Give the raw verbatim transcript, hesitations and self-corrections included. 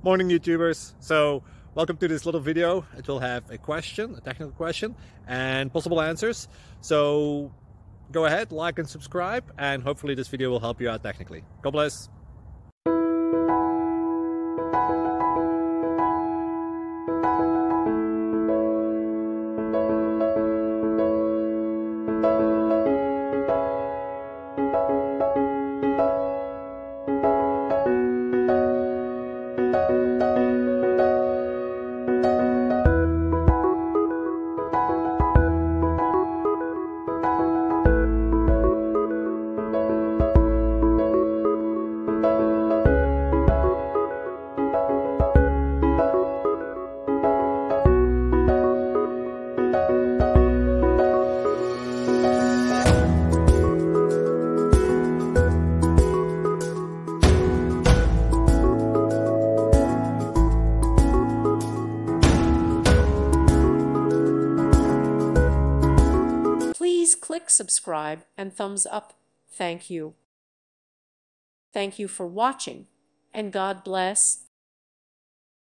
Morning YouTubers. So welcome to this little video. It will have a question, a technical question, and possible answers. So go ahead, like and subscribe, and hopefully this video will help you out technically. God bless. Please click subscribe and thumbs up. Thank you. Thank you for watching, and God bless.